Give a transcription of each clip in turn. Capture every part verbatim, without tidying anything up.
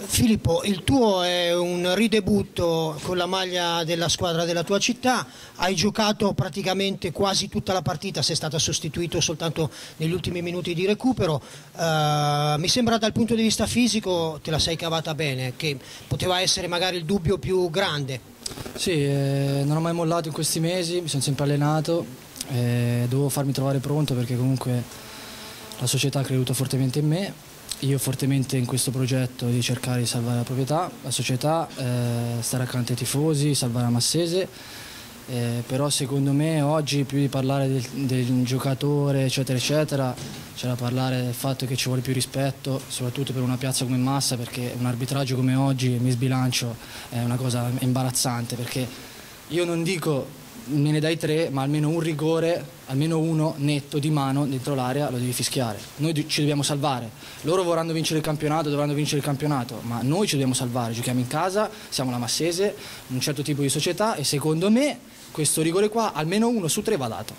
Filippo, il tuo è un ridebutto con la maglia della squadra della tua città, hai giocato praticamente quasi tutta la partita, sei stato sostituito soltanto negli ultimi minuti di recupero, uh, mi sembra dal punto di vista fisico te la sei cavata bene, che poteva essere magari il dubbio più grande. Sì, eh, non ho mai mollato in questi mesi, mi sono sempre allenato, eh, dovevo farmi trovare pronto perché comunque la società ha creduto fortemente in me. Io fortemente in questo progetto di cercare di salvare la proprietà, la società, eh, stare accanto ai tifosi, salvare la Massese, eh, però secondo me oggi più di parlare del, del giocatore eccetera eccetera c'è da parlare del fatto che ci vuole più rispetto, soprattutto per una piazza come Massa, perché un arbitraggio come oggi, mi sbilancio, è una cosa imbarazzante, perché io non dico me ne dai tre, ma almeno un rigore, almeno uno netto di mano dentro l'area lo devi fischiare. Noi ci dobbiamo salvare, loro vorranno vincere il campionato, dovranno vincere il campionato, ma noi ci dobbiamo salvare, giochiamo in casa, siamo la Massese, un certo tipo di società, e secondo me questo rigore qua almeno uno su tre va dato.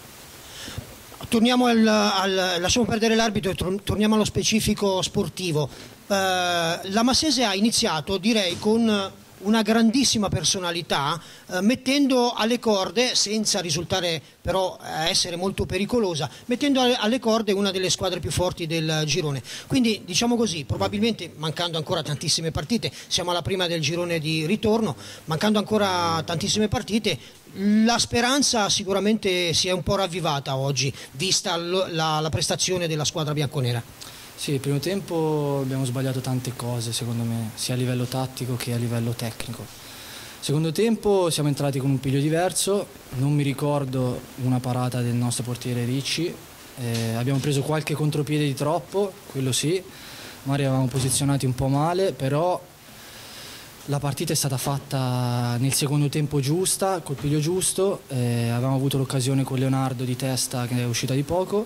Torniamo al, al lasciamo perdere l'arbitro e torniamo allo specifico sportivo. Uh, la Massese ha iniziato, direi, con una grandissima personalità, eh, mettendo alle corde, senza risultare però essere molto pericolosa, mettendo alle corde una delle squadre più forti del girone. Quindi diciamo così, probabilmente mancando ancora tantissime partite, siamo alla prima del girone di ritorno, mancando ancora tantissime partite, la speranza sicuramente si è un po' ravvivata oggi, vista la, la prestazione della squadra bianconera. Sì, il primo tempo abbiamo sbagliato tante cose secondo me, sia a livello tattico che a livello tecnico. Secondo tempo siamo entrati con un piglio diverso, non mi ricordo una parata del nostro portiere Ricci, eh, abbiamo preso qualche contropiede di troppo, quello sì, magari avevamo posizionati un po' male, però la partita è stata fatta nel secondo tempo giusta, col piglio giusto, eh, avevamo avuto l'occasione con Leonardo di testa che è uscita di poco.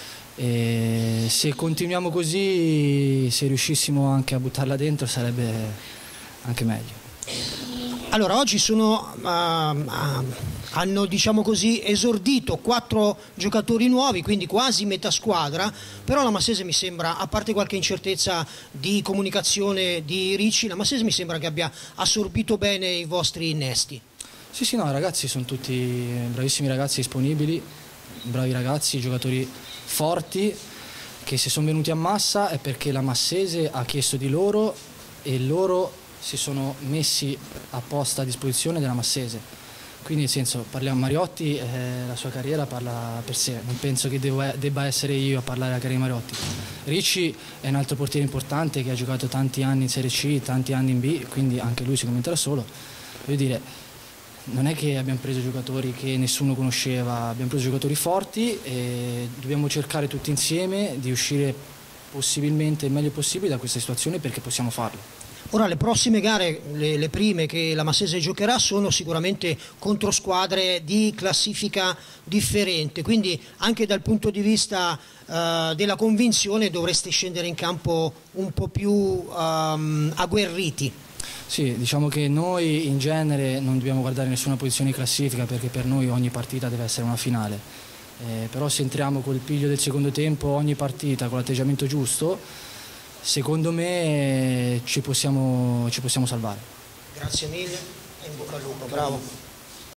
E se continuiamo così, se riuscissimo anche a buttarla dentro sarebbe anche meglio. Allora oggi sono, uh, uh, hanno diciamo così esordito quattro giocatori nuovi, quindi quasi metà squadra, però la Massese mi sembra, a parte qualche incertezza di comunicazione di Ricci, la Massese mi sembra che abbia assorbito bene i vostri innesti. Sì sì, no, i ragazzi sono tutti bravissimi ragazzi disponibili, bravi ragazzi, giocatori forti, che se sono venuti a Massa è perché la Massese ha chiesto di loro e loro si sono messi apposta a disposizione della Massese. Quindi nel senso, parliamo Mariotti, eh, la sua carriera parla per sé, non penso che devo, debba essere io a parlare della carriera di Mariotti. Ricci è un altro portiere importante che ha giocato tanti anni in Serie C, tanti anni in B, quindi anche lui si commenterà solo. Voglio dire, non è che abbiamo preso giocatori che nessuno conosceva, abbiamo preso giocatori forti e dobbiamo cercare tutti insieme di uscire possibilmente il meglio possibile da questa situazione, perché possiamo farlo. Ora le prossime gare, le, le prime che la Massese giocherà, sono sicuramente contro squadre di classifica differente, quindi anche dal punto di vista uh, della convinzione dovreste scendere in campo un po' più um, agguerriti. Sì, diciamo che noi in genere non dobbiamo guardare nessuna posizione di classifica, perché per noi ogni partita deve essere una finale, eh, però se entriamo col piglio del secondo tempo ogni partita con l'atteggiamento giusto, secondo me ci possiamo, ci possiamo salvare. Grazie mille e in bocca al lupo, bravo.